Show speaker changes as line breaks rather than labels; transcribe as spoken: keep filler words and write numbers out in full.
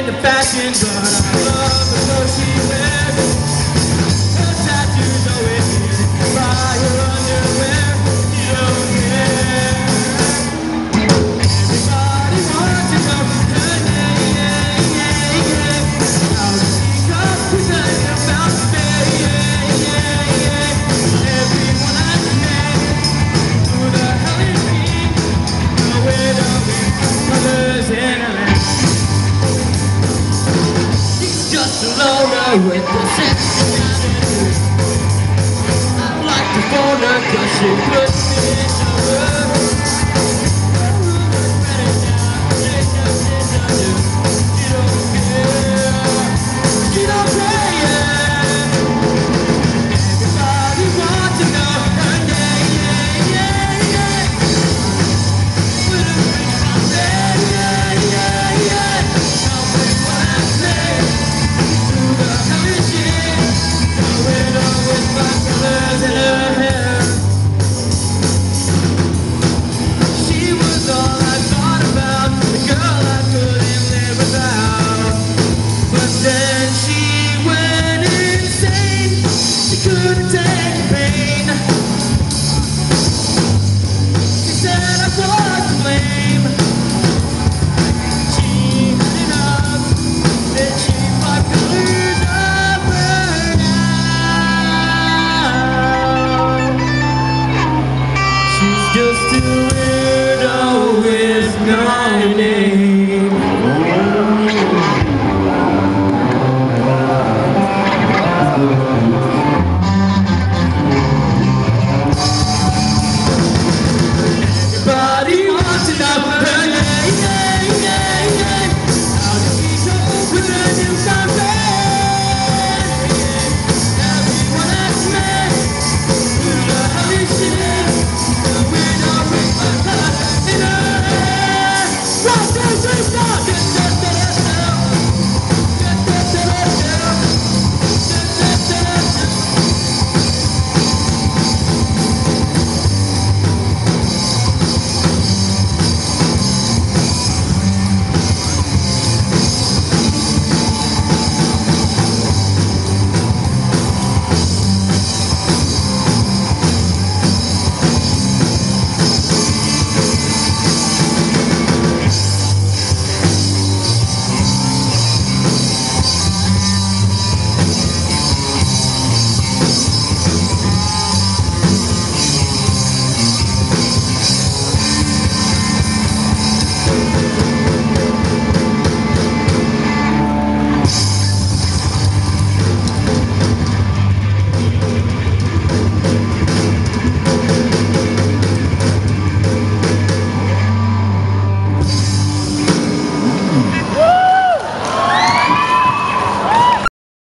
into fashion, but I love the clothes she wears. Her tattoos always hidden by her underwear. She don't care. Everybody wants to know her name. How does she come to tell you about me? Everyone has a name. Who the hell is she? Nowhere to be. Colors in her land. She's just a loner with a sexy attitude. I like to phone her 'cause she puts me in